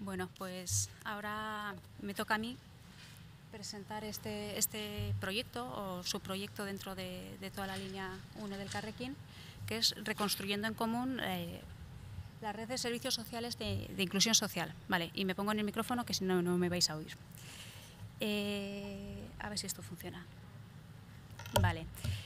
Bueno, pues ahora me toca a mí presentar este proyecto o subproyecto dentro de toda la línea 1 del Carrequín, que es Reconstruyendo en Común la red de servicios sociales de inclusión social. Vale, y me pongo en el micrófono que si no, no me vais a oír. A ver si esto funciona. Vale.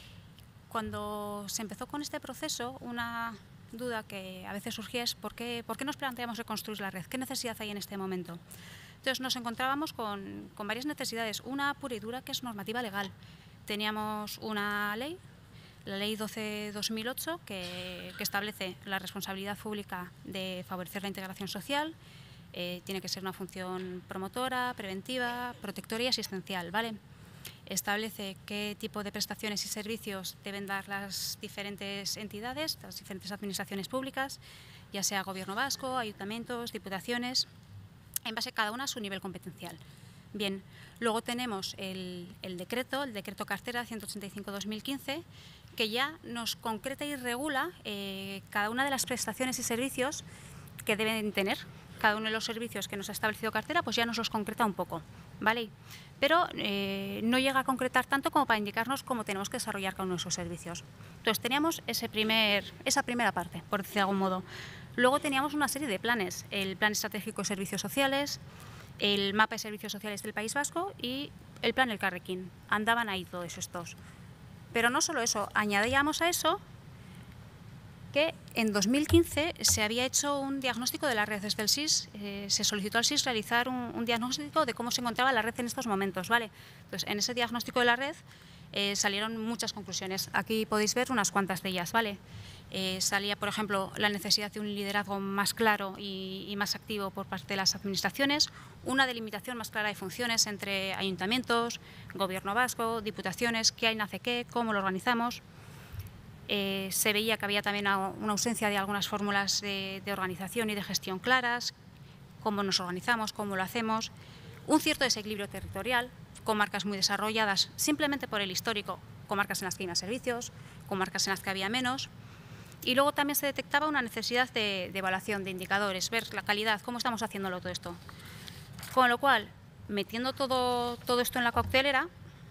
Cuando se empezó con este proceso, una duda que a veces surgía es ¿por qué nos planteamos reconstruir la red? ¿Qué necesidad hay en este momento? Entonces nos encontrábamos con varias necesidades. Una pura y dura, que es normativa legal. Teníamos una ley, la Ley 12/2008, que establece la responsabilidad pública de favorecer la integración social. Tiene que ser una función promotora, preventiva, protectora y asistencial, ¿vale? Establece qué tipo de prestaciones y servicios deben dar las diferentes entidades, las diferentes administraciones públicas, ya sea Gobierno vasco, ayuntamientos, diputaciones, en base a cada una a su nivel competencial. Bien, luego tenemos el decreto cartera 185/2015, que ya nos concreta y regula cada una de las prestaciones y servicios que deben tener. Cada uno de los servicios que nos ha establecido cartera, pues ya nos los concreta un poco, ¿vale? Pero no llega a concretar tanto como para indicarnos cómo tenemos que desarrollar cada uno de esos servicios. Entonces teníamos esa primera parte, por decir de algún modo. Luego teníamos una serie de planes, el Plan Estratégico de Servicios Sociales, el Mapa de Servicios Sociales del País Vasco y el Plan El Carrequín. Andaban ahí todos estos. Pero no solo eso, añadíamos a eso que en 2015 se había hecho un diagnóstico de la red. Desde el SIS se solicitó al SIS realizar un diagnóstico de cómo se encontraba la red en estos momentos, ¿vale? Entonces, en ese diagnóstico de la red salieron muchas conclusiones. Aquí podéis ver unas cuantas de ellas, ¿vale? Salía, por ejemplo, la necesidad de un liderazgo más claro y más activo por parte de las administraciones, una delimitación más clara de funciones entre ayuntamientos, Gobierno vasco, diputaciones, qué nace qué, cómo lo organizamos. Se veía que había también una ausencia de algunas fórmulas de organización y de gestión claras, cómo nos organizamos, cómo lo hacemos, un cierto desequilibrio territorial, comarcas muy desarrolladas simplemente por el histórico, comarcas en las que hay más servicios, comarcas en las que había menos, y luego también se detectaba una necesidad de evaluación de indicadores, ver la calidad, cómo estamos haciéndolo todo esto. Con lo cual, metiendo todo esto en la coctelera,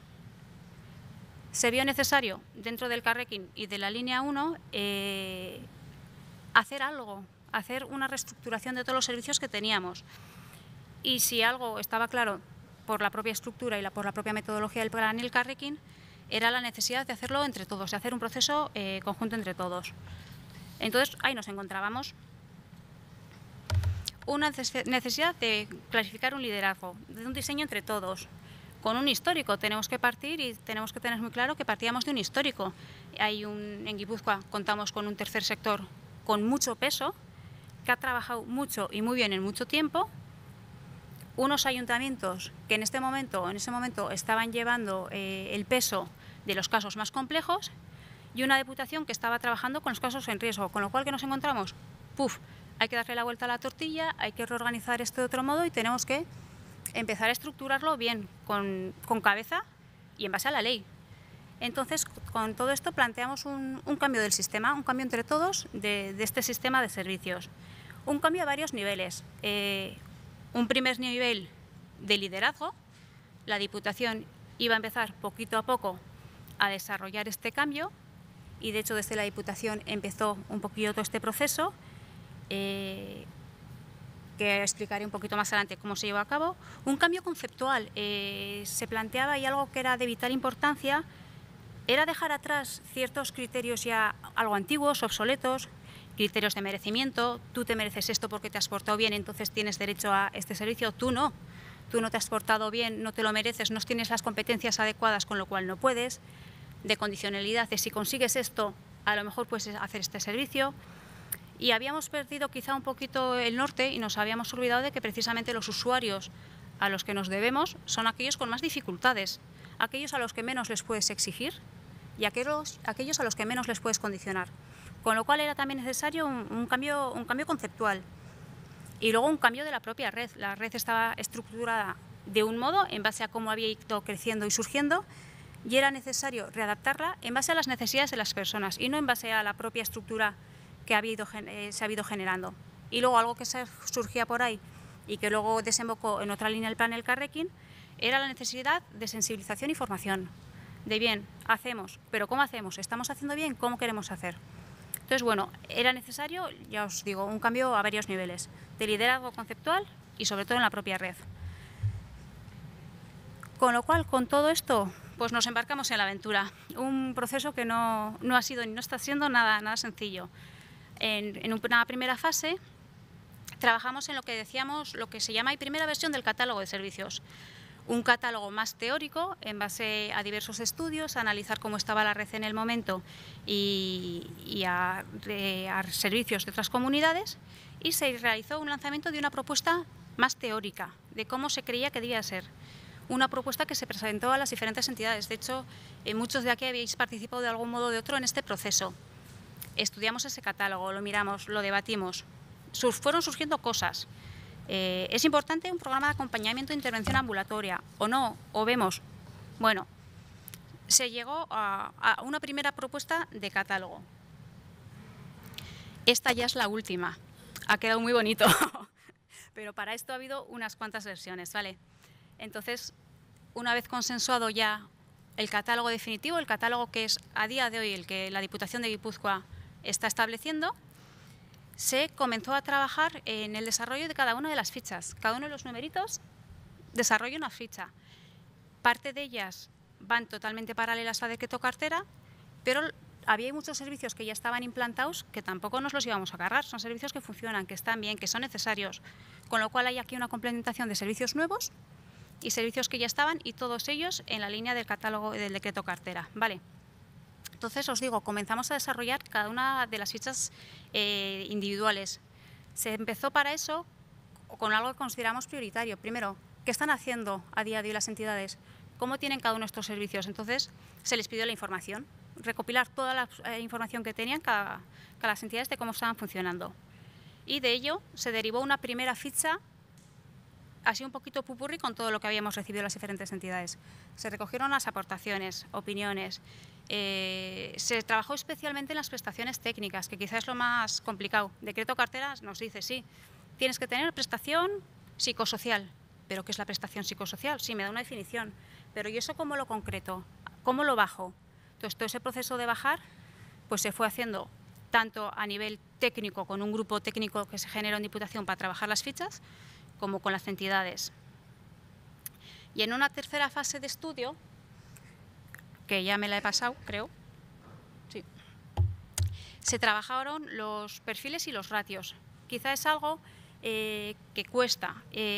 se vio necesario, dentro del Carrequín y de la línea 1, hacer algo, hacer una reestructuración de todos los servicios que teníamos. Y si algo estaba claro por la propia estructura y por la propia metodología del plan El Carrequín, era la necesidad de hacerlo entre todos, de hacer un proceso conjunto entre todos. Entonces, ahí nos encontrábamos. Una necesidad de clarificar un liderazgo, de un diseño entre todos. Con un histórico tenemos que partir y tenemos que tener muy claro que partíamos de un histórico. En Guipúzcoa contamos con un tercer sector con mucho peso, que ha trabajado mucho y muy bien en mucho tiempo. Unos ayuntamientos que en ese momento estaban llevando el peso de los casos más complejos y una diputación que estaba trabajando con los casos en riesgo. Con lo cual, ¿qué nos encontramos? Hay que darle la vuelta a la tortilla, hay que reorganizar esto de otro modo y tenemos que empezar a estructurarlo bien, con cabeza y en base a la ley. Entonces, con todo esto planteamos un cambio del sistema, un cambio entre todos de este sistema de servicios. Un cambio a varios niveles. Un primer nivel de liderazgo. La Diputación iba a empezar poquito a poco a desarrollar este cambio y, de hecho, desde la Diputación empezó un poquillo todo este proceso. Que explicaré un poquito más adelante cómo se llevó a cabo. Un cambio conceptual. Se planteaba, y algo que era de vital importancia, era dejar atrás ciertos criterios ya algo antiguos, obsoletos, criterios de merecimiento. Tú te mereces esto porque te has portado bien, entonces tienes derecho a este servicio. Tú no te has portado bien, no te lo mereces, no tienes las competencias adecuadas, con lo cual no puedes. De condicionalidad, de si consigues esto, a lo mejor puedes hacer este servicio. Y habíamos perdido quizá un poquito el norte y nos habíamos olvidado de que precisamente los usuarios a los que nos debemos son aquellos con más dificultades, aquellos a los que menos les puedes exigir y aquellos a los que menos les puedes condicionar. Con lo cual era también necesario un cambio conceptual. Y luego un cambio de la propia red. La red estaba estructurada de un modo en base a cómo había ido creciendo y surgiendo, y era necesario readaptarla en base a las necesidades de las personas y no en base a la propia estructura que se ha ido generando. Y luego algo que surgía por ahí, y que luego desembocó en otra línea del plan Elkarrekin, era la necesidad de sensibilización y formación. De bien, hacemos, pero ¿cómo hacemos? ¿Estamos haciendo bien? ¿Cómo queremos hacer? Entonces, bueno, era necesario, ya os digo, un cambio a varios niveles, de liderazgo conceptual y sobre todo en la propia red. Con lo cual, con todo esto, pues nos embarcamos en la aventura. Un proceso que no ha sido ni no está siendo nada sencillo. En una primera fase trabajamos en lo que decíamos, lo que se llama primera versión del catálogo de servicios. Un catálogo más teórico en base a diversos estudios, a analizar cómo estaba la red en el momento y a servicios de otras comunidades, y se realizó un lanzamiento de una propuesta más teórica de cómo se creía que debía ser. Una propuesta que se presentó a las diferentes entidades. De hecho, muchos de aquí habéis participado de algún modo o de otro en este proceso. Estudiamos ese catálogo, lo miramos, lo debatimos. Fueron surgiendo cosas. ¿Es importante un programa de acompañamiento e intervención ambulatoria o no? ¿O vemos? Bueno, se llegó a una primera propuesta de catálogo. Esta ya es la última. Ha quedado muy bonito, pero para esto ha habido unas cuantas versiones, ¿vale? Entonces, una vez consensuado ya el catálogo definitivo, el catálogo que es a día de hoy el que la Diputación de Guipúzcoa está estableciendo, se comenzó a trabajar en el desarrollo de cada una de las fichas. Cada uno de los numeritos desarrolla una ficha. Parte de ellas van totalmente paralelas a decreto cartera, pero había muchos servicios que ya estaban implantados que tampoco nos los íbamos a cargar. Son servicios que funcionan, que están bien, que son necesarios. Con lo cual hay aquí una complementación de servicios nuevos y servicios que ya estaban, y todos ellos en la línea del catálogo del decreto cartera, ¿vale? Entonces, os digo, comenzamos a desarrollar cada una de las fichas individuales. Se empezó para eso con algo que consideramos prioritario. Primero, ¿qué están haciendo a día de hoy las entidades? ¿Cómo tienen cada uno de estos servicios? Entonces, se les pidió la información, recopilar toda la información que tenían cada las entidades de cómo estaban funcionando. Y de ello se derivó una primera ficha, así un poquito pupurri, con todo lo que habíamos recibido de las diferentes entidades. Se recogieron las aportaciones, opiniones. Se trabajó especialmente en las prestaciones técnicas, que quizás es lo más complicado. Decreto cartera nos dice, sí, tienes que tener prestación psicosocial. ¿Pero qué es la prestación psicosocial? Sí, me da una definición. Pero ¿y eso cómo lo concreto? ¿Cómo lo bajo? Entonces, todo ese proceso de bajar pues se fue haciendo tanto a nivel técnico, con un grupo técnico que se generó en Diputación para trabajar las fichas, como con las entidades. Y en una tercera fase de estudio, que ya me la he pasado, creo, sí, se trabajaron los perfiles y los ratios. Quizá es algo que cuesta.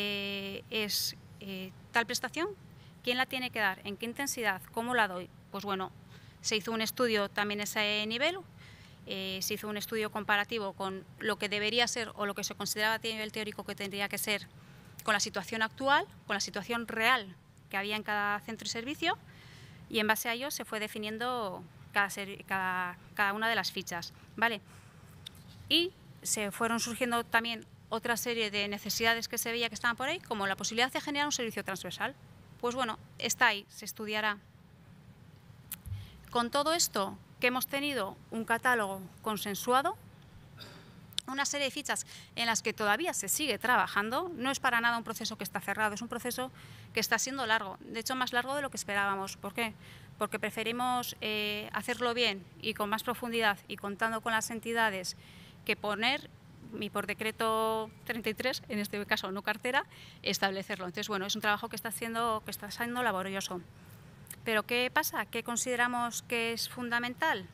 Tal prestación, ¿quién la tiene que dar? ¿En qué intensidad? ¿Cómo la doy? Pues bueno, se hizo un estudio también a ese nivel. Se hizo un estudio comparativo con lo que debería ser o lo que se consideraba a nivel teórico que tendría que ser con la situación actual, con la situación real que había en cada centro y servicio, y en base a ello se fue definiendo cada una de las fichas, ¿vale? Y se fueron surgiendo también otra serie de necesidades que se veía que estaban por ahí, como la posibilidad de generar un servicio transversal. Pues bueno, está ahí, se estudiará. Con todo esto, que hemos tenido un catálogo consensuado, una serie de fichas en las que todavía se sigue trabajando. No es para nada un proceso que está cerrado, es un proceso que está siendo largo, de hecho más largo de lo que esperábamos. ¿Por qué? Porque preferimos hacerlo bien y con más profundidad y contando con las entidades que poner, y por decreto 33, en este caso no cartera, establecerlo. Entonces, bueno, es un trabajo que está siendo laborioso. ¿Pero qué pasa? ¿Qué consideramos que es fundamental?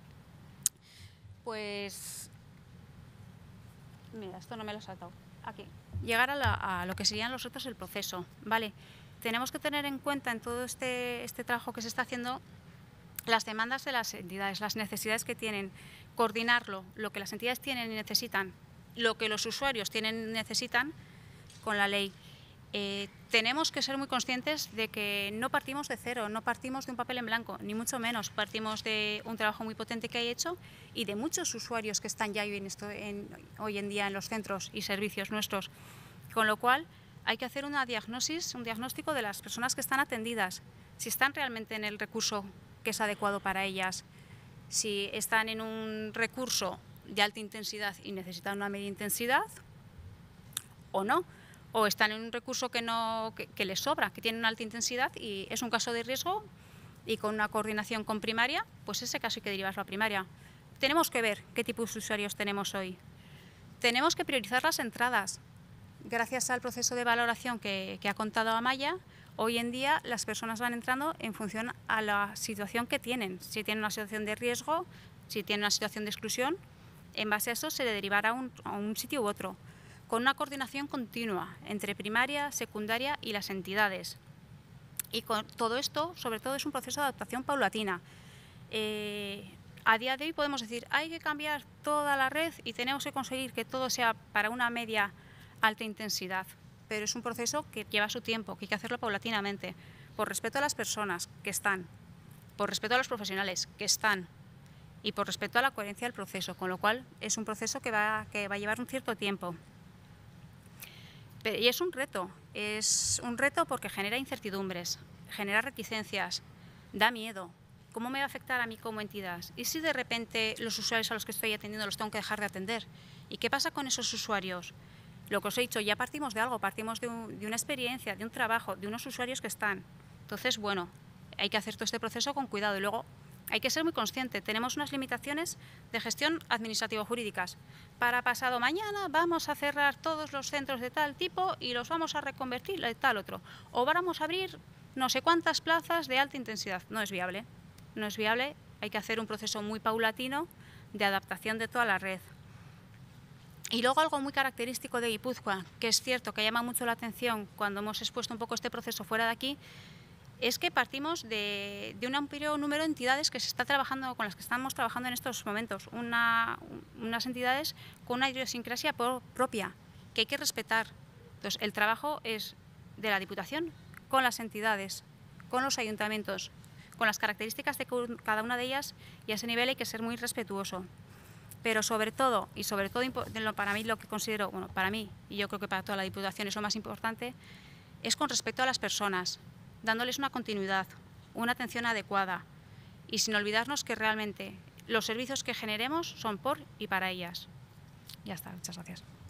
Pues, mira, esto no me lo he saltado. Aquí. Llegar a lo que serían los retos del proceso, ¿vale? Tenemos que tener en cuenta en todo este trabajo que se está haciendo las demandas de las entidades, las necesidades que tienen, coordinarlo, lo que las entidades tienen y necesitan, lo que los usuarios tienen y necesitan con la ley. Tenemos que ser muy conscientes de que no partimos de cero, no partimos de un papel en blanco, ni mucho menos. Partimos de un trabajo muy potente que hay hecho y de muchos usuarios que están ya hoy en día en los centros y servicios nuestros. Con lo cual, hay que hacer un diagnóstico de las personas que están atendidas, si están realmente en el recurso que es adecuado para ellas, si están en un recurso de alta intensidad y necesitan una media intensidad o no, o están en un recurso que les sobra, que tiene una alta intensidad y es un caso de riesgo, y con una coordinación con primaria, pues ese caso hay que derivarlo a primaria. Tenemos que ver qué tipo de usuarios tenemos hoy. Tenemos que priorizar las entradas. Gracias al proceso de valoración que ha contado Amaya, hoy en día las personas van entrando en función a la situación que tienen. Si tienen una situación de riesgo, si tienen una situación de exclusión, en base a eso se le derivará a un sitio u otro, con una coordinación continua entre primaria, secundaria y las entidades. Y con todo esto, sobre todo, es un proceso de adaptación paulatina. A día de hoy podemos decir, hay que cambiar toda la red y tenemos que conseguir que todo sea para una media alta intensidad. Pero es un proceso que lleva su tiempo, que hay que hacerlo paulatinamente, por respeto a las personas que están, por respeto a los profesionales que están y por respeto a la coherencia del proceso, con lo cual es un proceso que va a llevar un cierto tiempo. Y es un reto porque genera incertidumbres, genera reticencias, da miedo. ¿Cómo me va a afectar a mí como entidad? ¿Y si de repente los usuarios a los que estoy atendiendo los tengo que dejar de atender? ¿Y qué pasa con esos usuarios? Lo que os he dicho, ya partimos de algo, partimos de una experiencia, de un trabajo, de unos usuarios que están. Entonces, bueno, hay que hacer todo este proceso con cuidado y luego hay que ser muy consciente. Tenemos unas limitaciones de gestión administrativo-jurídicas. Para pasado mañana vamos a cerrar todos los centros de tal tipo y los vamos a reconvertir de tal otro. O vamos a abrir no sé cuántas plazas de alta intensidad. No es viable. No es viable. Hay que hacer un proceso muy paulatino de adaptación de toda la red. Y luego algo muy característico de Guipúzcoa, que es cierto que llama mucho la atención cuando hemos expuesto un poco este proceso fuera de aquí, es que partimos de un amplio número de entidades que se está trabajando, con las que estamos trabajando en estos momentos. Unas entidades con una idiosincrasia propia, que hay que respetar. Entonces, el trabajo es de la Diputación con las entidades, con los ayuntamientos, con las características de cada una de ellas, y a ese nivel hay que ser muy respetuoso. Pero sobre todo para mí lo que considero, bueno, para mí, y yo creo que para toda la Diputación es lo más importante, es con respecto a las personas, dándoles una continuidad, una atención adecuada y sin olvidarnos que realmente los servicios que generemos son por y para ellas. Ya está, muchas gracias.